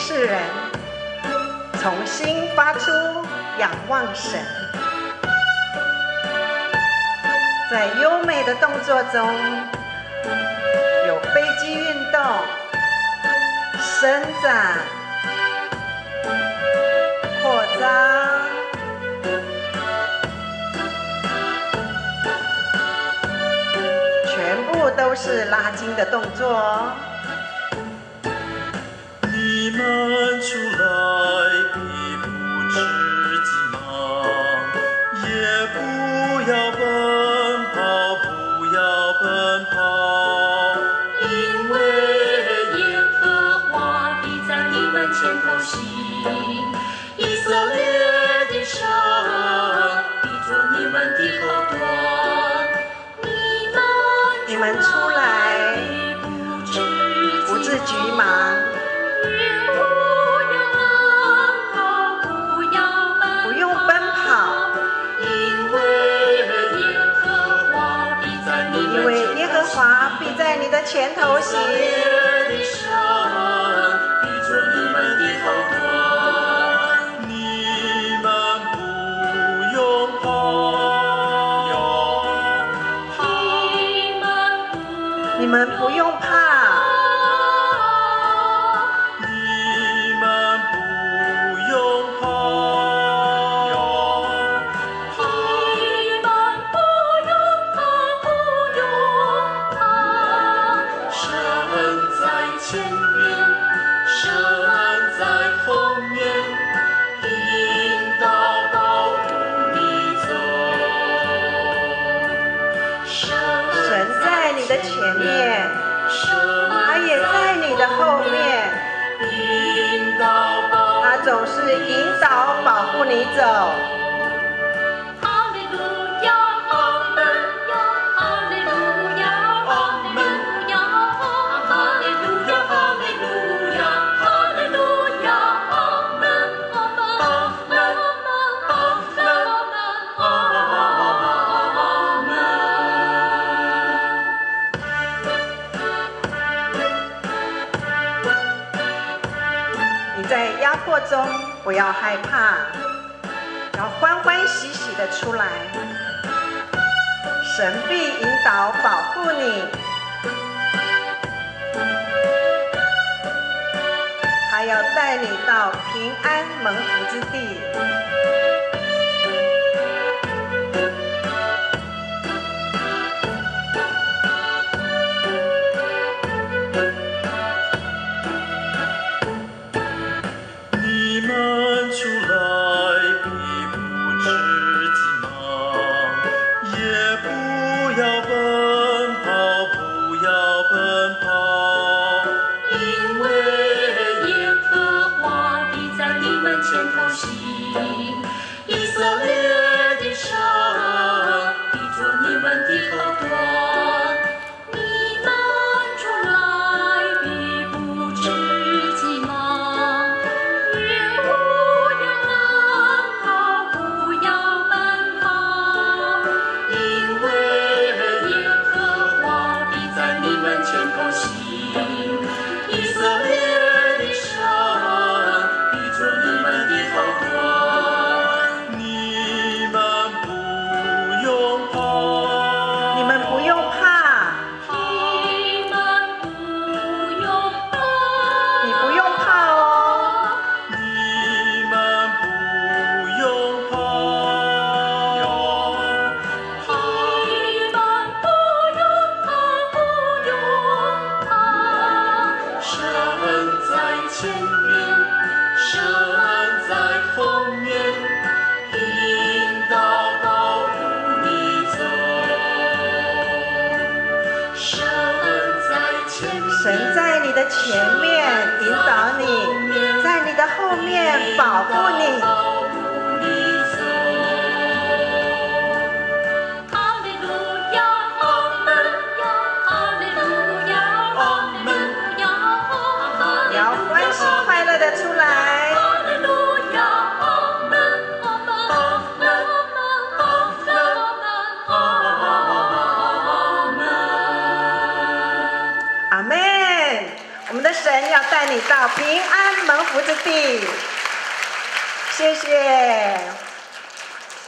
世人，重新发出仰望神。在优美的动作中，有飞机运动、伸展、扩张，全部都是拉筋的动作哦。 你们出来必不知急忙，也不要奔跑，不要奔跑， 因为耶和华必在你们前头行，以色列的神必做你们的后盾。 你们出来不致急忙，不用奔跑，因为耶和华必在你的前头行。你们不用怕， 你们不用怕， 你们不用怕，神在前面，神在后面，引导保护你走。 神在你的前面，他也在你的后面，他总是引导保护你走。 哈利路亚，阿门呀，哈利路亚，阿门呀，哈利路亚，哈利路亚，哈利路亚，阿门，阿门，阿门，阿门，阿门。 你在压迫中不要害怕，要欢欢喜喜的出来。神必引导保护你，他要带你到平安蒙福之地。 你们出来必不知急忙，也不要奔跑，不要奔跑， 因为耶和华必在你们前头行，以色列的神必做你们的后盾。你们出来必不知急忙，也不要奔跑，不要奔跑，因为耶和华必在你们前头行，以色列的神必做你们的后盾。 你们不用怕， 你们不用怕， 你们不用怕， 你不用怕哦。 你们不用怕， 你们不用怕，神在前面，神在后面，引导保护你走。神在前面， 神在你的前面引导你，在你的后面保护你。 哈利路亚，阿门呀，哈利路亚，阿门呀， 你要欢喜快乐的出来。 哈利路亚，阿门，阿门，阿门，阿门，阿门。 阿门。 我们的神要带你到平安蒙福之地。谢谢。